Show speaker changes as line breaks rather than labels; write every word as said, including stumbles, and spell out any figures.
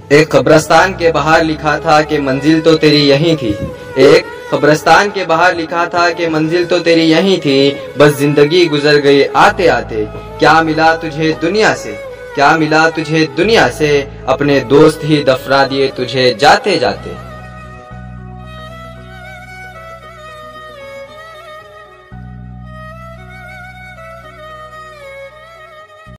एक कब्रिस्तान के बाहर लिखा था कि मंजिल तो तेरी यहीं थी। एक कब्रिस्तान के बाहर लिखा था कि मंजिल तो तेरी यहीं थी, बस जिंदगी गुजर गई आते आते। क्या मिला तुझे दुनिया से, क्या मिला तुझे दुनिया से, अपने दोस्त ही दफना दिए तुझे जाते जाते।